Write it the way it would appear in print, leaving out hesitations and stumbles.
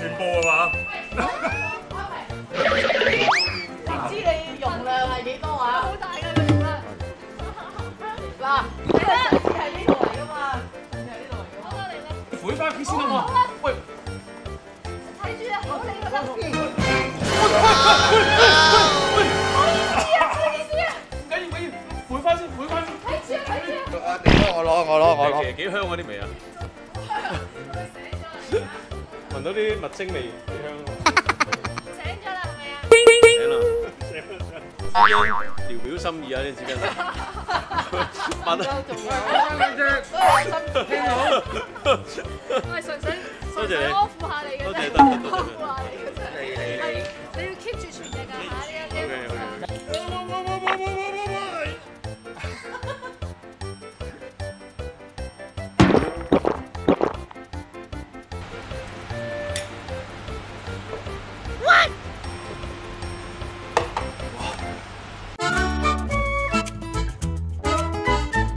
全部係嘛？ 唔知你容量係幾多啊？ 好大㗎個容量。 嗱，你咧係呢度嚟㗎嘛？係呢度嚟㗎嘛？ 好啦，嚟啦。 攰翻屋企先啊嘛！喂， 睇住啊，好你個得。 喂！唔緊要，攰翻先，攰翻先。 睇住啊，睇住啊。 我攞。 其實幾香嗰啲味啊！聞到啲蜜精味，幾香。 醒咗啦，係咪啊？ 醒啦！已經聊表心意啊！呢紙巾，問啊！ 我係純粹多謝你安撫下你嘅啫， 多謝多謝安撫下你。